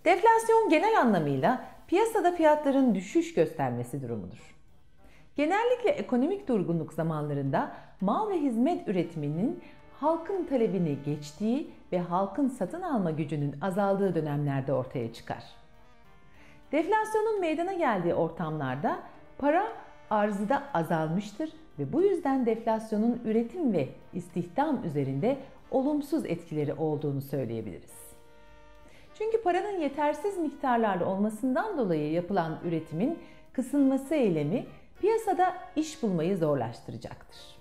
Deflasyon genel anlamıyla piyasada fiyatların düşüş göstermesi durumudur. Genellikle ekonomik durgunluk zamanlarında mal ve hizmet üretiminin halkın talebini geçtiği ve halkın satın alma gücünün azaldığı dönemlerde ortaya çıkar. Deflasyonun meydana geldiği ortamlarda para arzıda azalmıştır ve bu yüzden deflasyonun üretim ve istihdam üzerinde olumsuz etkileri olduğunu söyleyebiliriz. Çünkü paranın yetersiz miktarlarda olmasından dolayı yapılan üretimin kısılması eylemi piyasada iş bulmayı zorlaştıracaktır.